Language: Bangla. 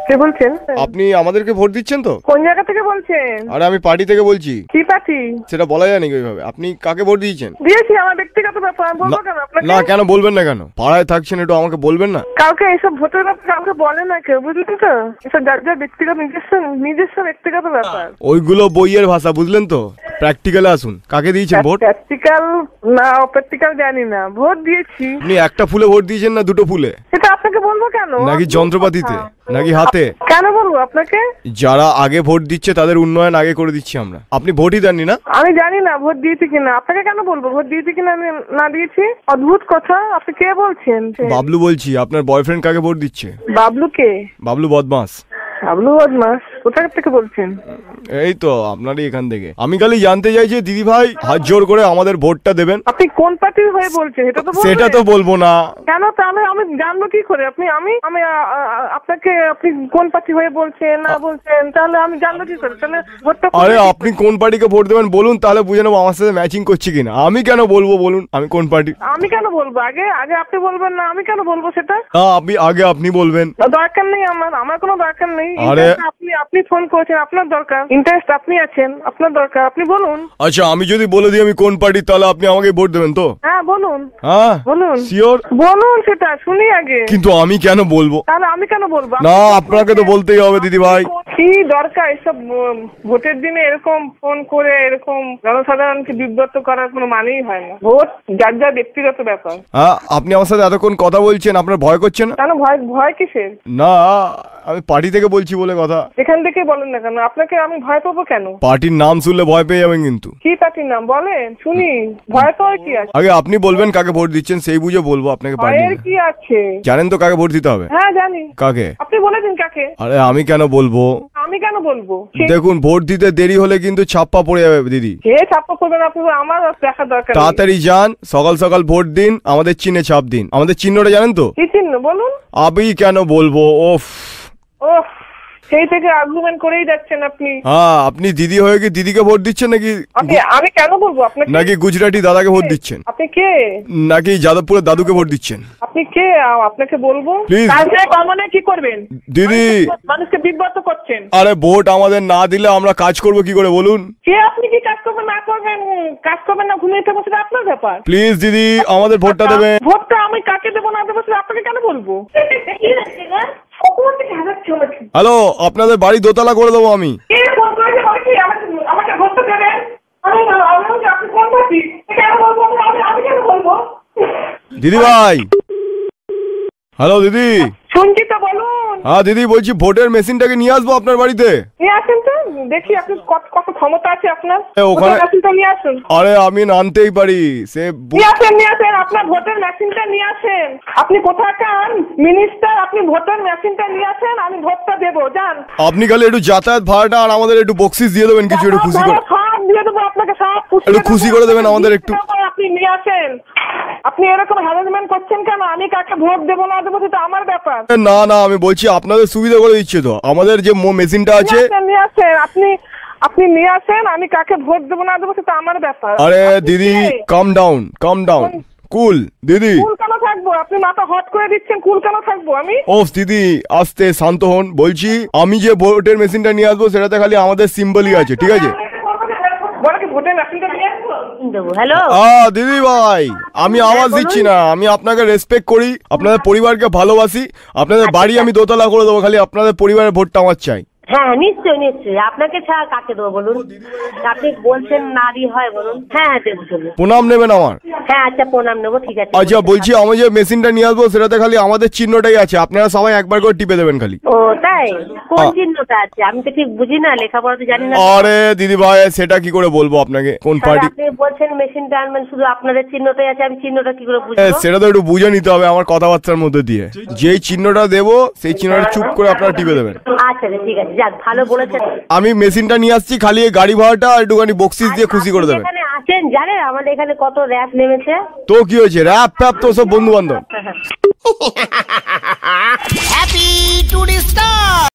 কে বলছেন? আপনি আমাদেরকে ভোট দিচ্ছেন তো? কোন জায়গা থেকে বলছেন? আরে আমি পার্টি থেকে বলছি। কি পার্টি? সেটা বলা যায় নাকি ওইভাবে? আপনি কাকে ভোট দিয়েছেন? দিয়েছি, আমার ব্যক্তিগত ব্যাপার, বলবো কেন আপনাকে? না কেন বলবেন না কেন? পাড়ায় থাকছেন, একটু আমাকে বলবেন না? কাউকে এইসব ভোটের ব্যাপার কাউকে বলে না কেউ, বুঝলেন তো? এসব যার যার ব্যক্তিগত নিজস্ব ব্যক্তিগত ব্যাপার। ওইগুলো বইয়ের ভাষা, বুঝলেন তো? প্র্যাকটিক্যালে আসুন। কাকে দিয়েছেন ভোট? প্র্যাকটিক্যাল না অপ্র্যাকটিক্যাল জানি না, ভোট দিয়েছি। আপনি একটা ফুলে ভোট দিয়েছেন না দুটো ফুলে? সেটা আপনাকে বলবো কেন? নাকি যন্ত্রপাতিতে নাকি হাতে? কেন বলবো আপনাকে? যারা আগে ভোট দিচ্ছে তাদের উন্নয়ন আগে করে দিচ্ছি আমরা। আপনি ভোটই দেননি না? আমি জানি না ভোট দিয়েছি কিনা, আপনাকে কেন বলবো ভোট দিয়েছি কিনা আমি না দিয়েছি? অদ্ভুত কথা, আপনি কে বলছেন? বাবলু বলছি। আপনার বয়ফ্রেন্ড কাকে ভোট দিচ্ছে? বাবলু কে? বাবলু বদমাস। বাবলু বদমাস কোথা থেকে বলছেন? এই তো আপনারই এখান থেকে। আমি খালি জানতে চাই যে দিদি ভাই হাত জোর করে আমাদের ভোটটা দেবেন। আপনি কোন পার্টির হয়ে বলছেন এটা তো বলবেন। সেটা তো বলবো না কেন? তাহলে আমি জানবো কি করে? আপনি আমি আমি আপনাকে আপনি কোন পার্টি হয়ে বলছেন না বলছেন তাহলে আমি জানবো কি করে? তাহলে ভোটটা আরে আপনি কোন পার্টিকে ভোট দেবেন বলুন, তাহলে বুঝে নেবো আমার সাথে ম্যাচিং করছে কিনা। আমি কেন বলবো বলুন আমি কোন পার্টি? আমি কেন বলবো? আগে আগে আপনি বলবেন না, আমি কেন বলবো সেটা? আপনি বলবেন। দরকার নেই, আমার কোনো দরকার নেই। আরে আপনি ফোন করেছেন, আপনার দরকার, ইন্টারেস্ট আপনি আছেন, আপনার দরকার, আপনি বলুন। আচ্ছা আমি যদি বলে দিই আমি কোন পার্টি, তাহলে আপনি আমাকে ভোট দেবেন তো? হ্যাঁ বলুন। হ্যাঁ বলুন। শিওর? বলুন সেটা শুনি আগে। কিন্তু আমি কেন বলবো? তাহলে আমি কেন বলবো? না আপনাকে তো বলতেই হবে দিদি ভাই। কি দরকার এসব ভোটের দিনে এরকম ফোন করে এরকম জনসাধারণকে বিব্রত করার কোনো মানেই হয় না। ভোট যার যার ব্যক্তিগত ব্যাপার। হ্যাঁ আপনি আমার সাথে এতক্ষণ কথা বলছেন, আপনার ভয় করছে না? কেন ভয় কিসের? না আমি পার্টি থেকে বলছি বলে কথা। এখান থেকে বলেন না কেন? আপনাকে আমি ভয় পাবো কেন? পার্টির নাম শুনলে ভয় পেয়ে যাবেন কিন্তু। কি পার্টির নাম বলেন শুনি? ভয় তো আর কি আছে? আগে আপনি বলবেন কাকে ভোট দিচ্ছেন, সেই বুঝে বলবো আপনাকে পার্টি। ভয়ের কি আছে? জানেন তো কাকে ভোট দিতে হবে? হ্যাঁ জানি। কাকে? আপনি বলে দিন কাকে। আরে আমি কেন বলবো? আমি কেন বলবো? দেখুন ভোট দিতে দেরি হলে কিন্তু ছাপ্পা পড়ে যাবে দিদি। কে ছাপ্পা করবেন আপনি? আমার দেখা দরকার নেই। তাড়াতাড়ি যান, সকাল সকাল ভোট দিন, আমাদের চিহ্নে ছাপ দিন। আমাদের চিহ্নটা জানেন তো? কি চিহ্ন বলুন? আমি কেন বলবো? ওফ সেই থেকে আর্গুমেন্ট করেই যাচ্ছেন আপনি। হ্যাঁ আপনি দিদি হয়ে কি দিদিকে ভোট দিচ্ছেন নাকি? আমি কেন বলবো আপনাকে? নাকি গুজরাটি দাদাকে ভোট দিচ্ছেন? আপনি কে? নাকি যাদবপুরের দাদুকে ভোট দিচ্ছেন? আপনি কে? আপনাকে বলবো। প্লিজ কমনে কি করবেন দিদি? মানুষকে বিব্রত করছেন। আরে ভোট আমাদের না দিলে আমরা কাজ করব কি করে বলুন? কে আপনি কি কাজ করবেন না করবেন? কাজ করবেন না ঘুমিয়ে থাকবেন সেটা আপনার ব্যাপার। প্লিজ দিদি আমাদের ভোটটা দেবেন। ভোটটা আমি কাকে দেবো না দেবো সেটা আপনাকে কেন বলবো? হ্যালো আপনাদের বাড়ি দোতলা করে দেবো আমি। দিদি ভাই হ্যালো দিদি। শুনছি তো বলুন। হ্যাঁ দিদি বলছি ভোটের মেশিনটাকে নিয়ে আসবো আপনার বাড়িতে। নিয়ে আসেন তো দেখি আপনি কত ক্ষমতা আছে আপনার। ওখানে মেশিনটা নিয়ে আসুন। আরে আমি আনতেই পারি সে। নিয়ে আসেন আপনার ভোটের মেশিনটা নিয়ে আসেন। আপনি কোথাকার মিনিস্টার? আপনি ভোটের মেশিনটা নিয়ে আসেন, আমি ভোটটা দেবো। যান। আপনি খালি একটু যাতায়াত ভাড়াটা আর আমাদের একটু বক্সিস দিয়ে দেবেন কিছু, একটু খুশি করে। সব দিয়ে দেবো আপনাকে, সব একটু খুশি করে দেবেন আমাদের একটু। আপনি নিয়ে আসেন। আপনি এরকম হ্যারাসমেন্ট করছেন কেন? আমি কাকে ভোট দেবো না দেবো সেটা আমার ব্যাপার। না না আমি বলছি আপনাদের সুবিধা করে দিচ্ছে তো আমাদের যে মেশিনটা আছে। নিয়ে আসেন আপনি নিয়ে আসেন, আমি কাকে ভোট দেবো না দেবো সেটা আমার ব্যাপার। আরে দিদি কাম ডাউন কুল দিদি। কুল কেন থাকবো? আপনি মাথা হট করে দিচ্ছেন, কুল কেন থাকবো আমি? ওফ দিদি আস্তে শান্ত হন। বলছি আমি যে ভোটের মেশিনটা নিয়ে আসবো সেটাতে খালি আমাদের সিম্বলই আছে, ঠিক আছে? দিদি ভাই আমি আওয়াজ দিচ্ছি না, আমি আপনাকে রেসপেক্ট করি, আপনাদের পরিবারকে ভালোবাসি, আপনাদের বাড়ি আমি দোতলা করে দেবো, খালি আপনাদের পরিবারের ভোটটা আমার চাই। হ্যাঁ নিশ্চয়ই আপনাকে ছাড়া কাকে দেবো বলুন? আপনি বলছেন নারী হয় বলুন। হ্যাঁ দেবো। প্রণাম নেবেন আমার? হ্যাঁ আচ্ছা প্রণাম নেবো, ঠিক আছে। আচ্ছা বলছি আমি যে মেশিনটা নিয়ে আসবো সেটাতে খালি আমাদের চিহ্নটাই আছে, আপনারা সবাই একবার করে টিপে দেবেন খালি। ও তাই? কোন চিহ্নটা আছে? আমি তো ঠিক বুঝি না, লেখাপড়া তো জানি না। আরে দিদি ভাই সেটা কি করে বলবো আপনাকে? কোন পার্টি? আপনি বলছেন মেশিনটা আনবেন, শুধু আপনাদের চিহ্নটাই আছে, আমি চিহ্নটা কি করে বুঝবো? সেটা তো একটু বুঝে নিতে হবে আমার কথাবার্তার মধ্যে দিয়ে। যেই চিহ্নটা দেবো সেই চিহ্নটা চুপ করে আপনারা টিপে দেবেন। আচ্ছা ঠিক আছে, যাক ভালো বলেছেন। আমি মেশিনটা নিয়ে আসছি, খালি গাড়ি ভাড়াটা আর একটুখানি বক্সিস দিয়ে খুশি করে দেবেন। এখানে আসেন জানেন আমাদের এখানে কত র‍্যাপ নেমেছে। তো কি হয়েছে? র‍্যাপ ফ্যাপ তো সব বন্ধু বান্ধব।